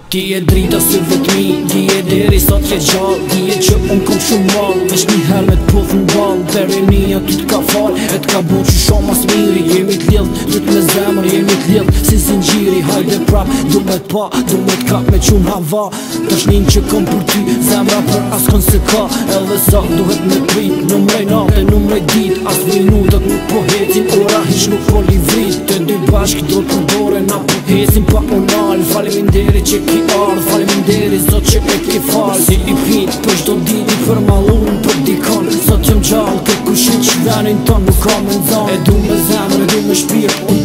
Ti e drita si vetëmi, ti e deri sa t'je gjallë. Ti e që unë kom shumë malë, vesh një hermet poth në balë. Perenia ty t'ka falë, e t'ka bo që shumë mas miri. Jemi t'lidh, dyt me zemër, jemi t'lidh si zingjiri. Hajde prap, du me t'pa, du me t'kap me qunë hava. Tash njën që kom për ty, zemra për askon se ka. Edhe sa duhet me prit, numrej natë, numrej dit. As minutët nuk po hecin, ora hiq nuk po livrit. Të dy bashk do t'përdore, na po hecin pa unal. Faleminderit që ki ardh, faleminderit zot që e ki falë. Si i pit për shdo dit i përmalun për dikon. Sot jëm gjallë, kërkushin që venin ton nuk ka me ndzon. E du me zemër, e du me shpirt,